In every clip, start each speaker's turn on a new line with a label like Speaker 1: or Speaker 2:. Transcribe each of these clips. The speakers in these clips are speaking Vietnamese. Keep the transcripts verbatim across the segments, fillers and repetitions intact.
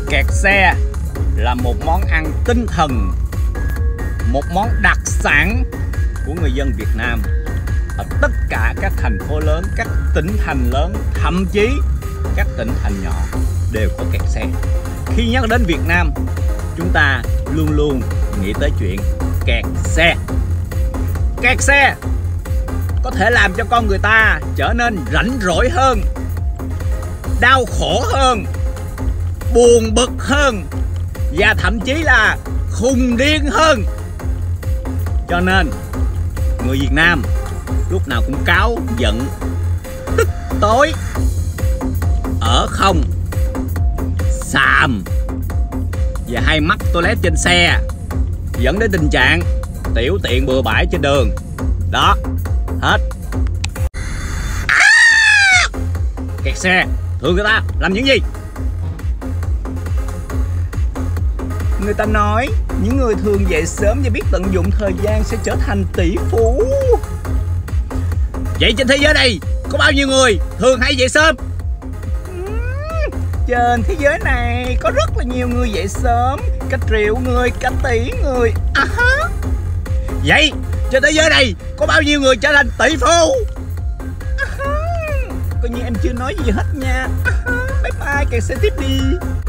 Speaker 1: Kẹt xe là một món ăn tinh thần, một món đặc sản của người dân Việt Nam. Ở tất cả các thành phố lớn, các tỉnh thành lớn, thậm chí các tỉnh thành nhỏ đều có kẹt xe. Khi nhắc đến Việt Nam, chúng ta luôn luôn nghĩ tới chuyện kẹt xe. Kẹt xe có thể làm cho con người ta trở nên rảnh rỗi hơn, đau khổ hơn, buồn bực hơn và thậm chí là khùng điên hơn. Cho nên người Việt Nam lúc nào cũng cáu giận, tức tối, ở không, xàm và hay mắc toilet trên xe, dẫn đến tình trạng tiểu tiện bừa bãi trên đường. Đó, hết. À! Kẹt xe thường người ta làm những gì? Người ta nói những người thường dậy sớm và biết tận dụng thời gian sẽ trở thành tỷ phú. Vậy trên thế giới này có bao nhiêu người thường hay dậy sớm? Trên thế giới này có rất là nhiều người dậy sớm, cả triệu người, cả tỷ người. À, vậy trên thế giới này có bao nhiêu người trở thành tỷ phú? À, coi như em chưa nói gì hết nha. À, bye bye, kẹt xe tiếp đi.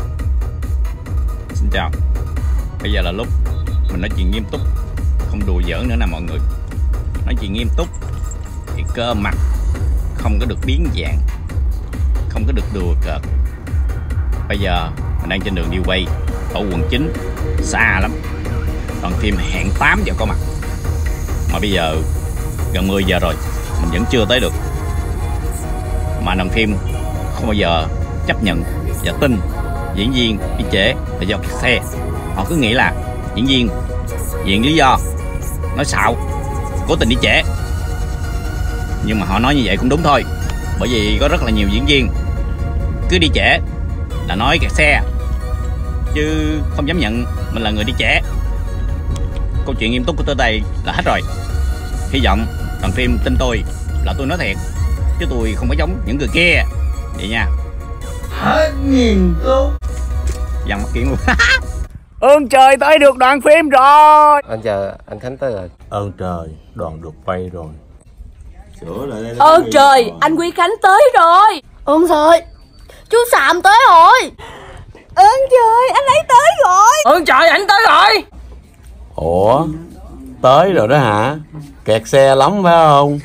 Speaker 1: Xin chào. Bây giờ là lúc mình nói chuyện nghiêm túc, không đùa giỡn nữa nè mọi người. Nói chuyện nghiêm túc thì cơ mặt không có được biến dạng, không có được đùa cợt. Bây giờ mình đang trên đường đi quay ở quận chín, xa lắm. Đoàn phim hẹn tám giờ có mặt, mà bây giờ gần mười giờ rồi mình vẫn chưa tới được. Mà đoàn phim không bao giờ chấp nhận và tin diễn viên đi trễ là do kẹt xe. Họ cứ nghĩ là diễn viên viện lý do, nói xạo, cố tình đi trễ. Nhưng mà họ nói như vậy cũng đúng thôi, bởi vì có rất là nhiều diễn viên cứ đi trễ là nói kẹt xe, chứ không dám nhận mình là người đi trễ. Câu chuyện nghiêm túc của tôi đây là hết rồi. Hy vọng đoàn phim tin tôi là tôi nói thiệt, chứ tôi không có giống những người kia vậy nha. Hết nghiêm túc dằn mắt kiện luôn. Ơn trời tới được đoàn phim rồi.
Speaker 2: Anh chờ anh Khánh tới rồi.
Speaker 3: Ơn trời đoàn được quay rồi. Sửa lại đây.
Speaker 4: Ơn trời rồi. Anh Quý Khánh tới rồi.
Speaker 5: Ơn trời chú Sàm tới rồi.
Speaker 4: Ơn trời anh ấy tới rồi.
Speaker 5: Ơn trời anh tới rồi.
Speaker 3: Ủa tới rồi đó hả? Kẹt xe lắm phải không?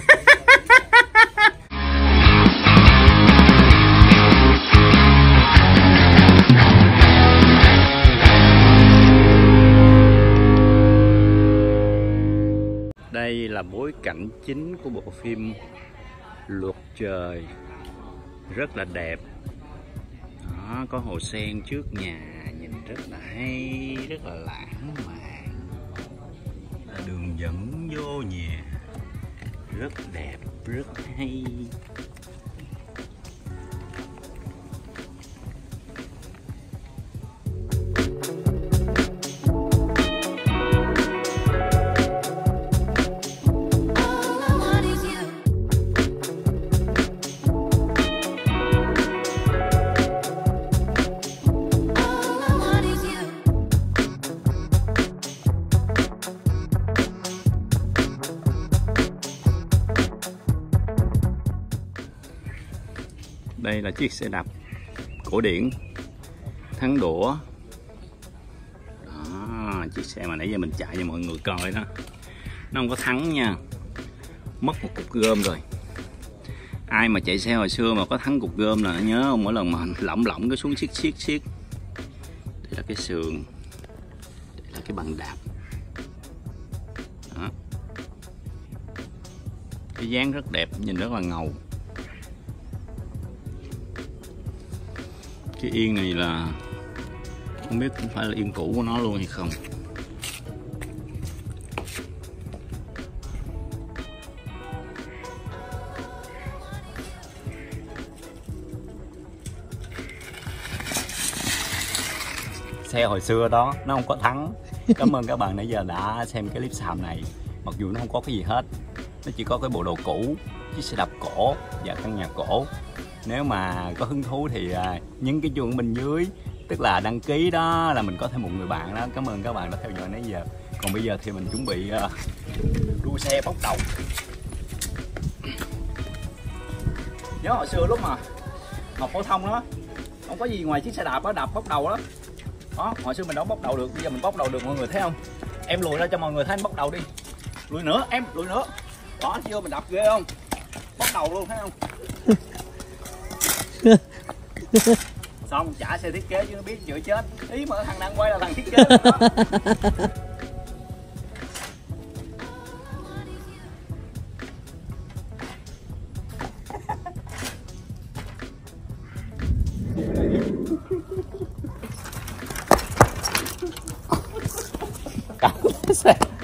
Speaker 1: Đây là bối cảnh chính của bộ phim Luật Trời. Rất là đẹp. Đó, có hồ sen trước nhà, nhìn rất là hay, rất là lãng mạn. Đường dẫn vô nhà rất đẹp, rất hay. Đây là chiếc xe đạp cổ điển thắng đũa. Đó, chiếc xe mà nãy giờ mình chạy cho mọi người coi đó. Nó không có thắng nha, mất một cục gom rồi. Ai mà chạy xe hồi xưa mà có thắng cục gom là nhớ không? Mỗi lần mà lỏng lỏng cái xuống xiết xiết xiết. Đây là cái sườn, đây là cái bàn đạp. Đó. Cái dáng rất đẹp, nhìn rất là ngầu. Cái yên này là không biết cũng phải là yên cũ của nó luôn hay không. Xe hồi xưa đó nó không có thắng. Cảm ơn các bạn nãy giờ đã xem cái clip Sàm này. Mặc dù nó không có cái gì hết, nó chỉ có cái bộ đồ cũ, chiếc xe đạp cổ và căn nhà cổ. Nếu mà có hứng thú thì nhấn cái chuông bên dưới Tức là đăng ký đó là mình có thêm một người bạn đó. Cảm ơn các bạn đã theo dõi nãy giờ. Còn bây giờ thì mình chuẩn bị uh, đua xe bốc đầu. Nhớ hồi xưa lúc mà học phổ thông đó, không có gì ngoài chiếc xe đạp đó, đạp bốc đầu đó. Đó, hồi xưa mình đâu bốc đầu được, bây giờ mình bốc đầu được, mọi người thấy không? Em lùi ra cho mọi người thấy anh bốc đầu đi. Lùi nữa, em lùi nữa. Đó, chưa mình đạp ghê không? Bốc đầu luôn, thấy không? Xong trả xe thiết kế chứ nó biết chữa chết. Ý mà thằng đang quay là thằng thiết kế đó.
Speaker 3: Cắm xe